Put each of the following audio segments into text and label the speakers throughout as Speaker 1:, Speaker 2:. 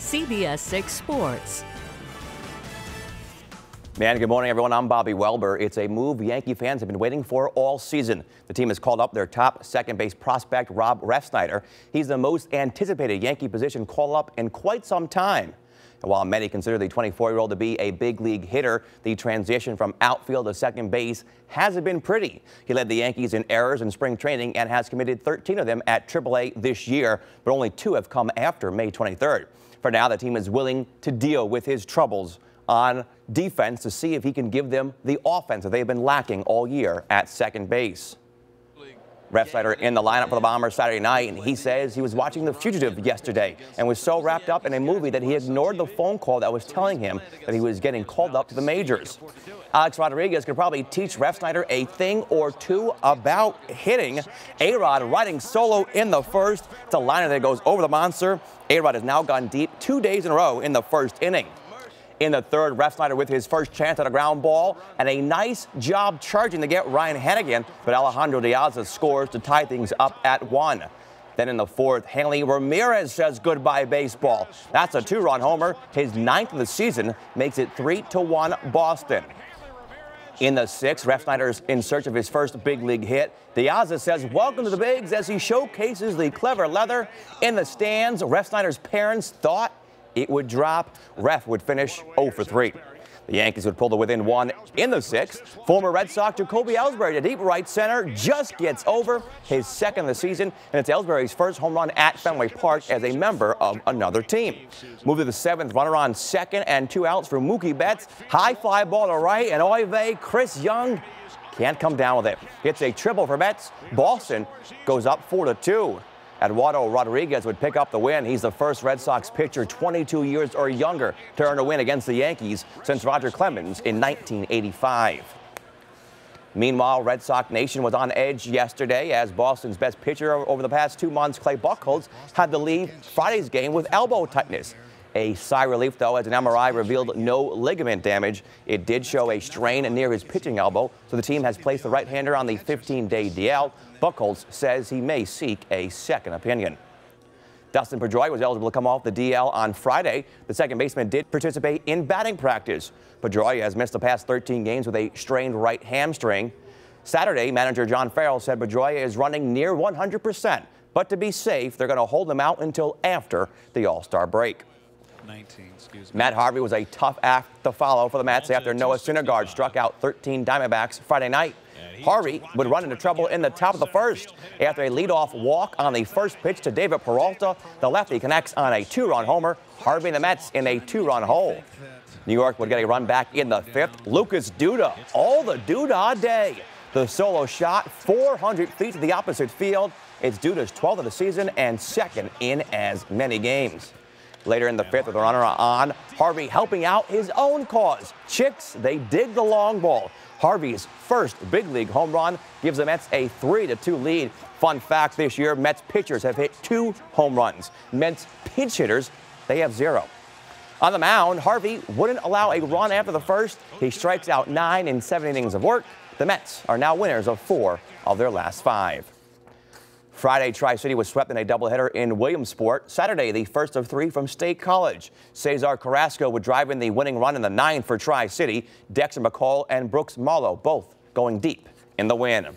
Speaker 1: CBS 6 Sports.
Speaker 2: Man, good morning, everyone. I'm Bobby Welber. It's a move Yankee fans have been waiting for all season. The team has called up their top second base prospect, Rob Refsnyder. He's the most anticipated Yankee position call-up in quite some time. And while many consider the 24-year-old to be a big league hitter, the transition from outfield to second base hasn't been pretty. He led the Yankees in errors in spring training and has committed 13 of them at AAA this year, but only 2 have come after May 23rd. For now, the team is willing to deal with his troubles on defense to see if he can give them the offense that they've been lacking all year at second base. Refsnyder in the lineup for the Bombers Saturday night, and he says he was watching The Fugitive yesterday and was so wrapped up in a movie that he ignored the phone call that was telling him that he was getting called up to the majors. Alex Rodriguez could probably teach Refsnyder a thing or two about hitting. A-Rod riding solo in the first. It's a liner that goes over the monster. A-Rod has now gone deep 2 days in a row in the first inning. In the third, Refsnyder with his first chance at a ground ball and a nice job charging to get Ryan Hennigan, but Alejandro Diaz scores to tie things up at 1. Then in the fourth, Hanley Ramirez says goodbye baseball. That's a 2-run homer. His 9th of the season makes it 3-1 Boston. In the sixth, Refsnyder's in search of his first big league hit. Diaz says welcome to the bigs as he showcases the clever leather. In the stands, Refsnyder's parents thought it would drop. Ref would finish 0 for 3. The Yankees would pull to within 1 in the sixth. Former Red Sox Jacoby Ellsbury to deep right center just gets over his 2nd of the season, and it's Ellsbury's first home run at Fenway Park as a member of another team. Move to the 7th, runner on 2nd and 2 outs for Mookie Betts. High fly ball to right, and oy vey, Chris Young can't come down with it. Hits a triple for Betts. Boston goes up 4-2. Eduardo Rodriguez would pick up the win. He's the first Red Sox pitcher 22 years or younger to earn a win against the Yankees since Roger Clemens in 1985. Meanwhile, Red Sox Nation was on edge yesterday as Boston's best pitcher over the past 2 months, Clay Buchholz, had to leave Friday's game with elbow tightness. A sigh relief, though, as an MRI revealed no ligament damage. It did show a strain near his pitching elbow, so the team has placed the right-hander on the 15-day DL. Buchholz says he may seek a second opinion. Dustin Pedroia was eligible to come off the DL on Friday. The second baseman did participate in batting practice. Pedroia has missed the past 13 games with a strained right hamstring. Saturday, manager John Farrell said Pedroia is running near 100%, but to be safe, they're going to hold him out until after the All-Star break. Matt Harvey was a tough act to follow for the Mets after Noah Syndergaard struck out 13 Diamondbacks Friday night. Harvey would run into trouble in the top of the first. After a leadoff walk on the first pitch to David Peralta, the lefty connects on a 2-run homer. Harvey and the Mets in a 2-run hole. New York would get a run back in the 5th. Lucas Duda, all the Duda day. The solo shot 400 feet to the opposite field. It's Duda's 12th of the season and 2nd in as many games. Later in the 5th with a runner on, Harvey helping out his own cause. Chicks, they dig the long ball. Harvey's first big league home run gives the Mets a 3-2 lead. Fun fact this year, Mets pitchers have hit 2 home runs. Mets pinch hitters, they have 0. On the mound, Harvey wouldn't allow a run after the first. He strikes out 9 in 7 innings of work. The Mets are now winners of 4 of their last 5. Friday, Tri-City was swept in a doubleheader in Williamsport. Saturday, the first of 3 from State College. Cesar Carrasco would drive in the winning run in the 9th for Tri-City. Dexter McCall and Brooks Marlowe both going deep in the win.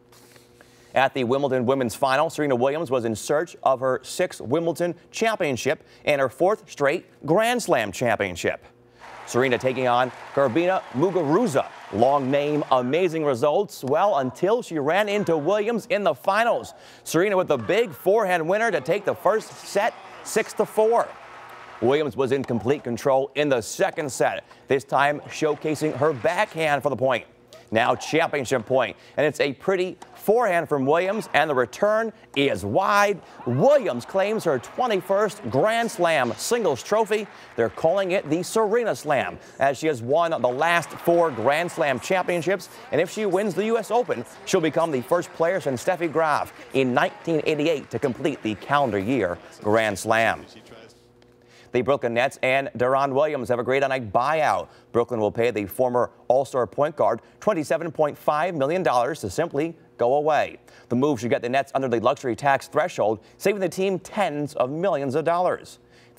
Speaker 2: At the Wimbledon women's final, Serena Williams was in search of her 6th Wimbledon championship and her 4th straight Grand Slam championship. Serena taking on Garbina Muguruza. Long name, amazing results. Well, until she ran into Williams in the finals. Serena with the big forehand winner to take the first set 6-4. Williams was in complete control in the 2nd set, this time showcasing her backhand for the point. Now championship point, and it's a pretty forehand from Williams, and the return is wide. Williams claims her 21st Grand Slam singles trophy. They're calling it the Serena Slam, as she has won the last 4 Grand Slam championships, and if she wins the U.S. Open, she'll become the first player since Steffi Graf in 1988 to complete the calendar year Grand Slam. The Brooklyn Nets and Deron Williams have agreed on a buyout. Brooklyn will pay the former All-Star point guard $27.5 million to simply go away. The move should get the Nets under the luxury tax threshold, saving the team tens of millions of dollars.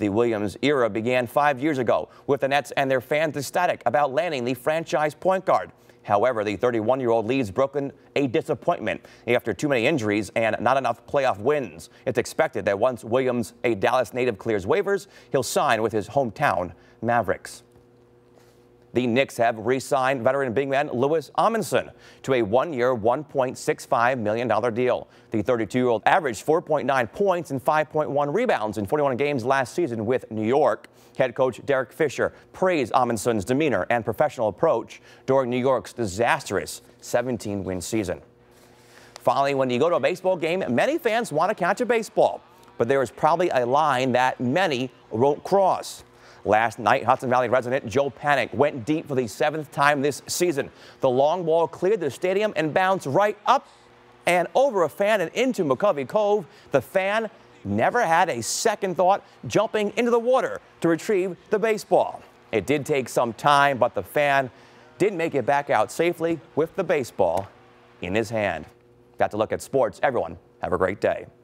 Speaker 2: The Williams era began 5 years ago with the Nets and their fans ecstatic about landing the franchise point guard. However, the 31-year-old leaves Brooklyn a disappointment after too many injuries and not enough playoff wins. It's expected that once Williams, a Dallas native, clears waivers, he'll sign with his hometown Mavericks. The Knicks have re-signed veteran big man Louis Amundsen to a one-year, $1.65 million deal. The 32-year-old averaged 4.9 points and 5.1 rebounds in 41 games last season with New York. Head coach Derek Fisher praised Amundsen's demeanor and professional approach during New York's disastrous 17-win season. Finally, when you go to a baseball game, many fans want to catch a baseball, but there is probably a line that many won't cross. Last night, Hudson Valley resident Joe Panic went deep for the 7th time this season. The long ball cleared the stadium and bounced right up and over a fan and into McCovey Cove. The fan never had a second thought, jumping into the water to retrieve the baseball. It did take some time, but the fan did make it back out safely with the baseball in his hand. Got to look at sports. Everyone, have a great day.